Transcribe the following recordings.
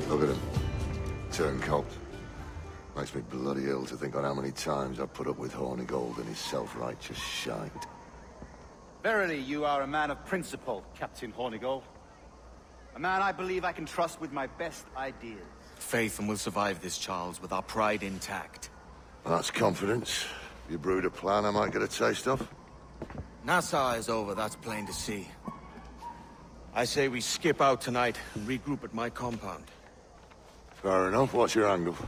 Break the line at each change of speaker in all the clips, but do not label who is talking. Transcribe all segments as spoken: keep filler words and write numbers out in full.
Look at him. Turncoat. Makes me bloody ill to think on how many times I've put up with Hornigold and his self-righteous shite.
Verily, you are a man of principle, Captain Hornigold. A man I believe I can trust with my best ideas.
Faith, and we'll survive this, Charles, with our pride intact.
That's confidence. You brewed a plan I might get a taste of?
Nassau is over, that's plain to see. I say we skip out tonight and regroup at my compound.
Fair enough. What's your angle?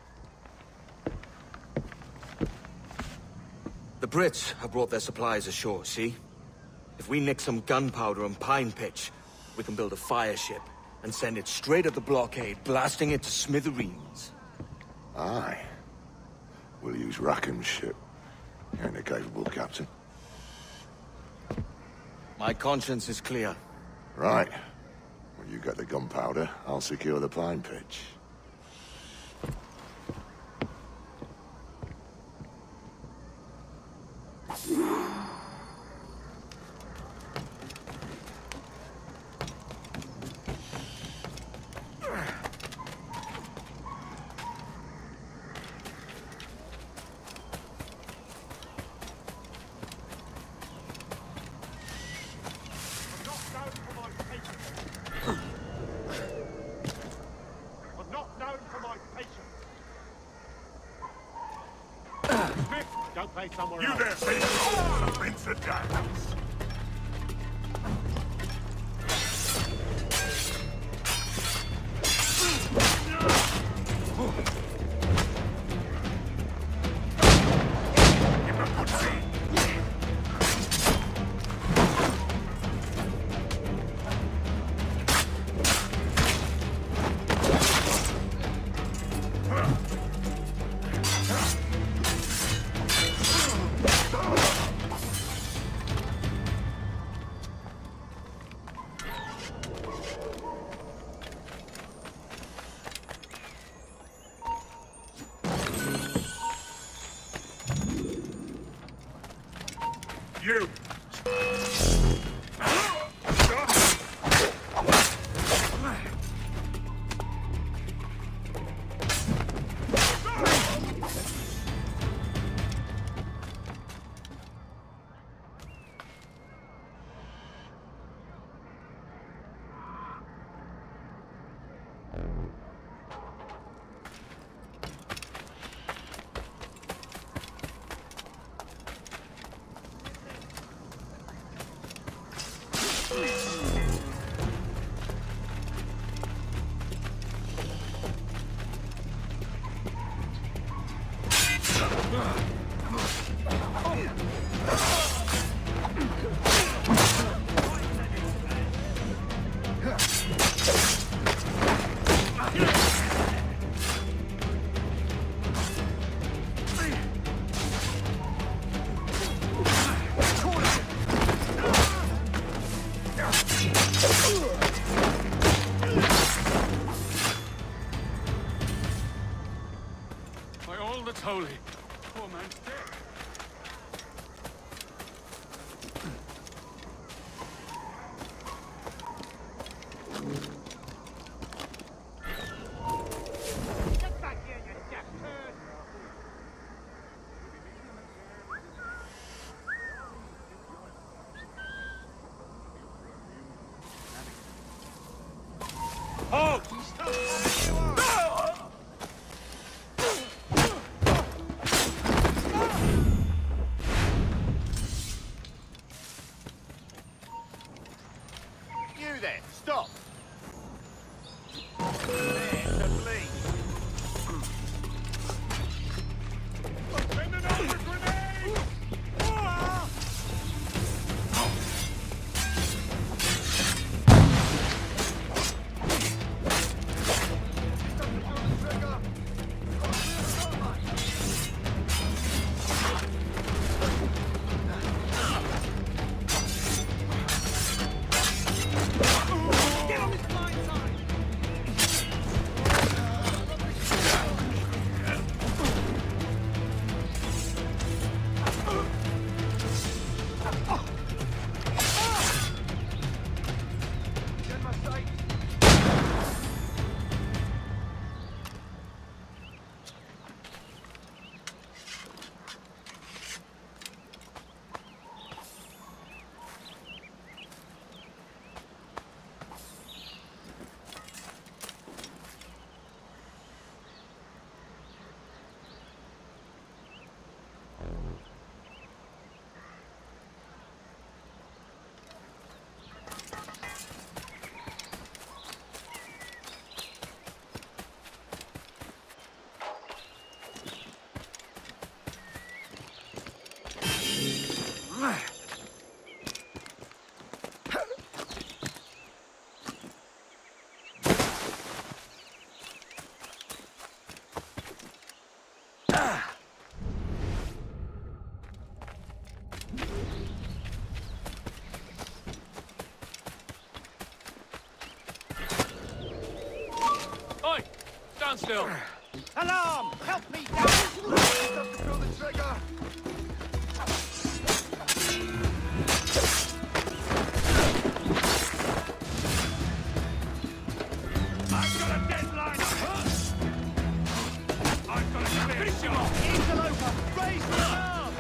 The Brits have brought their supplies ashore, see? If we nick some gunpowder and pine pitch, we can build a fire ship and send it straight at the blockade, blasting it to smithereens.
Aye. We'll use Rackham's ship. Ain't a capable captain.
My conscience is clear.
Right. When you get the gunpowder, I'll secure the pine pitch.
You there, Satan! Rinse the dance! You!
By all that's holy, poor man's dead.
Get back here, you deaf turd!
Oh!
You there, stop! There, the bleed.
Send another grenade! Ah! Get on his blind side! Get my sight!
Stand still.
Alarm! Help me down!
Pull the trigger!
I've got a deadline. I've got a clear shot.
Interloper! Raise the alarm!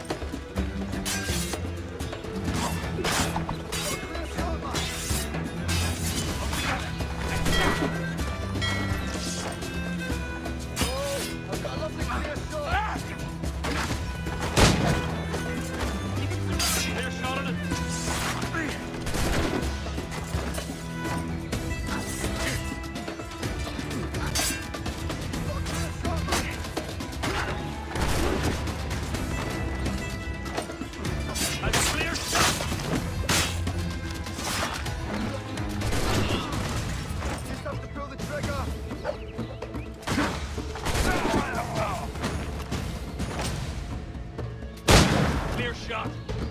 I've got a lovely clear shot!
Clear shot on it. A clear shot.
Just have to pull the trigger!
Clear shot.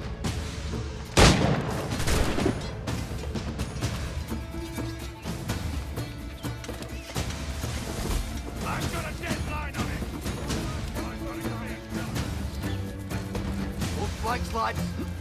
I've got a deadline on it. I've got a clear shot.
All flank slides!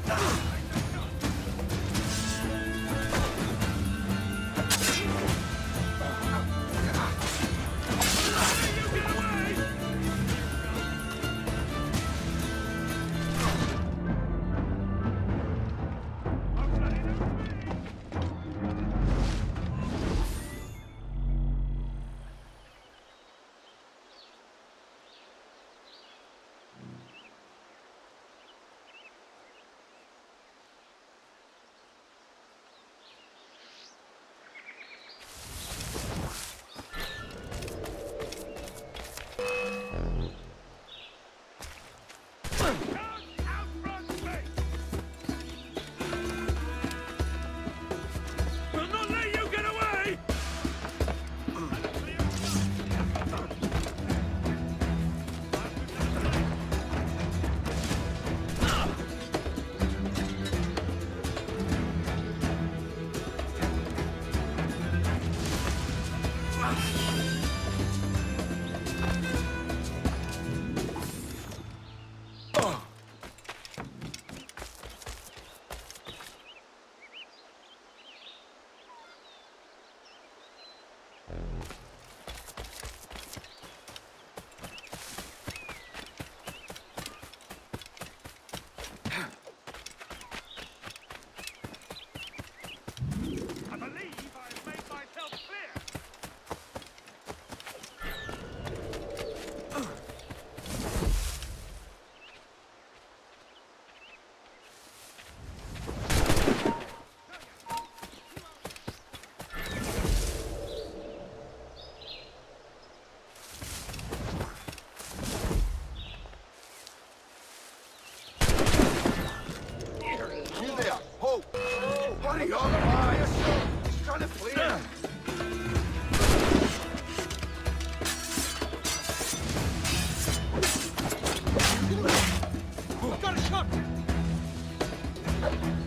Will not let you get away! I believe I've made myself clear.
You there! Ho! What are you on the fire? Just trying to clear!
Got a shot!